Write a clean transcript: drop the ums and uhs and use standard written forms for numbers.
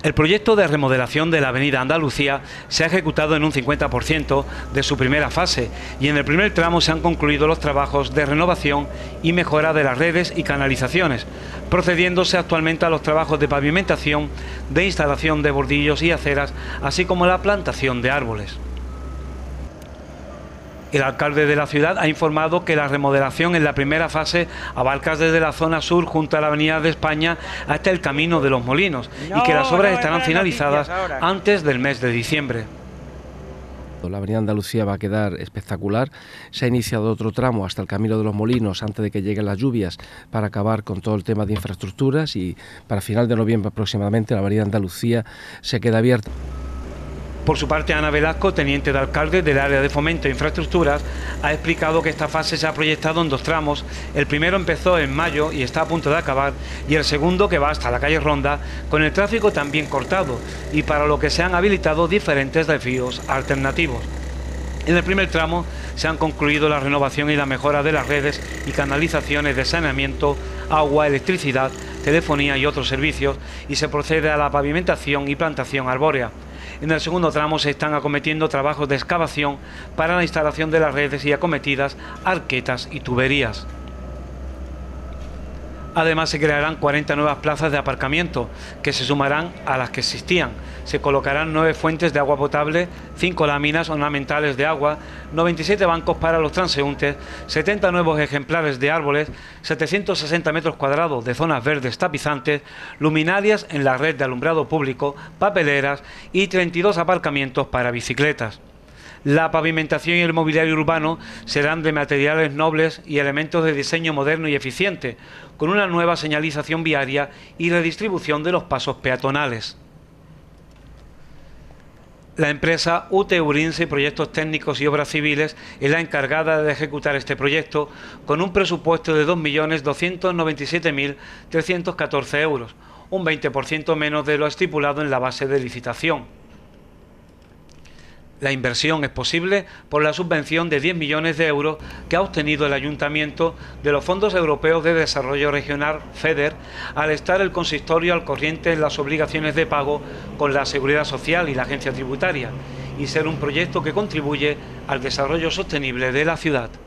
El proyecto de remodelación de la Avenida Andalucía se ha ejecutado en un 50% de su primera fase y en el primer tramo se han concluido los trabajos de renovación y mejora de las redes y canalizaciones, procediéndose actualmente a los trabajos de pavimentación, de instalación de bordillos y aceras, así como la plantación de árboles. El alcalde de la ciudad ha informado que la remodelación en la primera fase abarca desde la zona sur junto a la Avenida de España hasta el Camino de los Molinos y que las obras estarán finalizadas antes del mes de diciembre. La Avenida Andalucía va a quedar espectacular. Se ha iniciado otro tramo hasta el Camino de los Molinos antes de que lleguen las lluvias para acabar con todo el tema de infraestructuras, y para final de noviembre aproximadamente la Avenida Andalucía se queda abierta. Por su parte, Ana Velasco, teniente de alcalde del área de Fomento e Infraestructuras, ha explicado que esta fase se ha proyectado en dos tramos. El primero empezó en mayo y está a punto de acabar, y el segundo, que va hasta la calle Ronda, con el tráfico también cortado, y para lo que se han habilitado diferentes desvíos alternativos. En el primer tramo se han concluido la renovación y la mejora de las redes y canalizaciones de saneamiento, agua, electricidad, telefonía y otros servicios, y se procede a la pavimentación y plantación arbórea. En el segundo tramo se están acometiendo trabajos de excavación para la instalación de las redes y acometidas arquetas y tuberías. Además, se crearán 40 nuevas plazas de aparcamiento que se sumarán a las que existían. Se colocarán 9 fuentes de agua potable, 5 láminas ornamentales de agua, 97 bancos para los transeúntes, 70 nuevos ejemplares de árboles, 760 metros cuadrados de zonas verdes tapizantes, luminarias en la red de alumbrado público, papeleras y 32 aparcamientos para bicicletas. La pavimentación y el mobiliario urbano serán de materiales nobles y elementos de diseño moderno y eficiente, con una nueva señalización viaria y redistribución de los pasos peatonales. La empresa UT Urense Proyectos Técnicos y Obras Civiles es la encargada de ejecutar este proyecto con un presupuesto de 2.297.314 euros, un 20% menos de lo estipulado en la base de licitación. La inversión es posible por la subvención de 10 millones de euros que ha obtenido el Ayuntamiento de los Fondos Europeos de Desarrollo Regional, FEDER, al estar el consistorio al corriente en las obligaciones de pago con la Seguridad Social y la Agencia Tributaria, y ser un proyecto que contribuye al desarrollo sostenible de la ciudad.